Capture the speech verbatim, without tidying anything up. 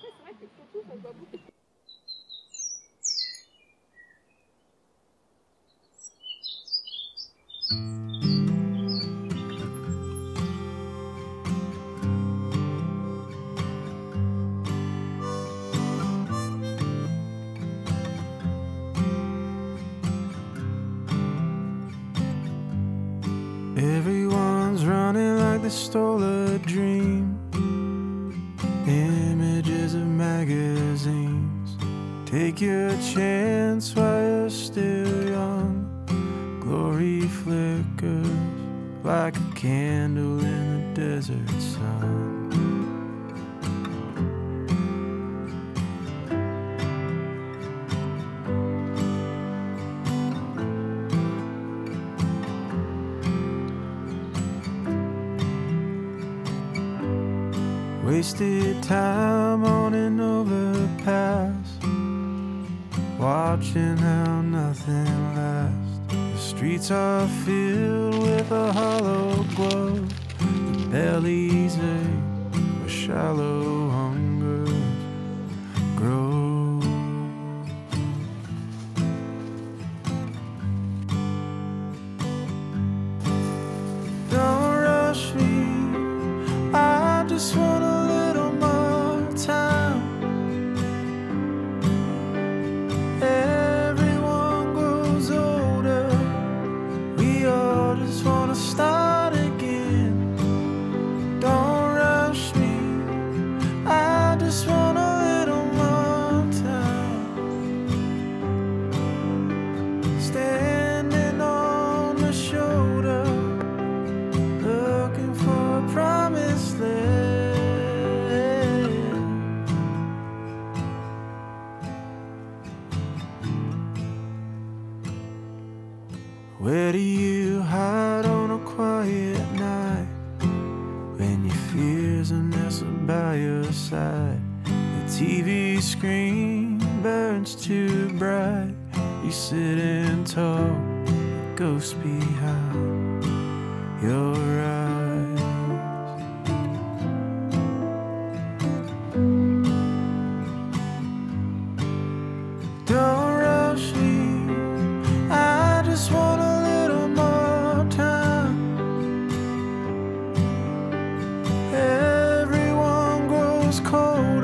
c'est vrai que photo, ça se voit beaucoup. Everyone's running like they stole a dream. Images of magazines. Take your chance while you're still young. Glory flickers like a candle in the desert sun. Wasted time on an overpass, watching how nothing lasts. The streets are filled with a hollow glow. The bellies ache, where shallow hunger grows. Don't rush me, I just want a little more time. Everyone grows older, we all just want to start again. Don't rush me, I just want a little more time. Standing on the shoulder, looking for a promised land. Where do you hide on a quiet night when your fears are nestled by your side? The T V screen burns too bright. You sit and talk, ghosts behind your eyes. Don't rush me, I just want a little more time. Everyone grows cold,